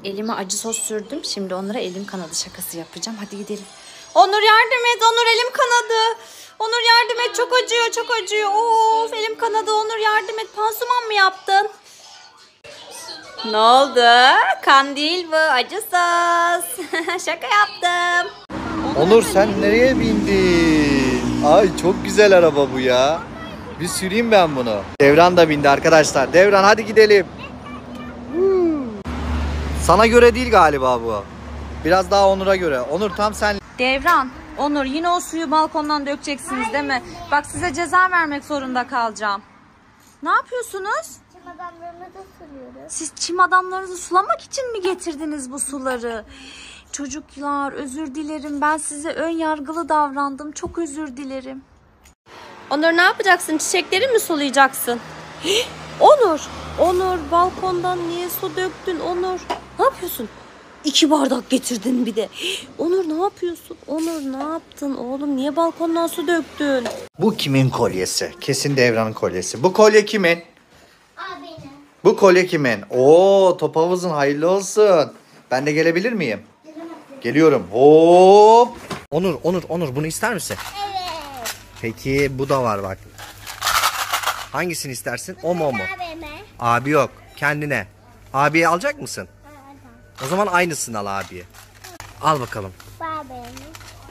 Elime acı sos sürdüm. Şimdi onlara elim kanadı şakası yapacağım. Hadi gidelim. Onur yardım et. Onur elim kanadı. Onur yardım et. Çok acıyor, çok acıyor. Of elim kanadı. Onur yardım et. Pansuman mı yaptın? Ne oldu? Kan değil bu. Acı sos. Şaka yaptım. Onur sen nereye bindin? Ay çok güzel araba bu ya. Bir süreyim ben bunu. Devran da bindi arkadaşlar. Devran hadi gidelim. Sana göre değil galiba bu. Biraz daha Onur'a göre. Onur tam sen. Devran, Onur yine o suyu balkondan dökeceksiniz değil mi? Bak size ceza vermek zorunda kalacağım. Ne yapıyorsunuz? Çim adamlarımızı suluyoruz. Siz çim adamlarınızı sulamak için mi getirdiniz bu suları? Çocuklar özür dilerim. Ben size ön yargılı davrandım. Çok özür dilerim. Onur ne yapacaksın? Çiçekleri mi sulayacaksın? Onur! Onur balkondan niye su döktün Onur? Ne yapıyorsun? 2 bardak getirdin bir de. Onur ne yapıyorsun? Onur ne yaptın oğlum? Niye balkondan su döktün? Bu kimin kolyesi? Kesin Devran'ın kolyesi. Bu kolye kimin? Abinin. Bu kolye kimin? Oo, top havuzun hayırlı olsun. Ben de gelebilir miyim? Geliyorum. Hop. Onur bunu ister misin? Evet. Peki bu da var bak. Hangisini istersin? O mu o mu? Abime. Abi yok. Kendine. Abiye alacak mısın? O zaman aynısını al abiye. Al bakalım. Babinin.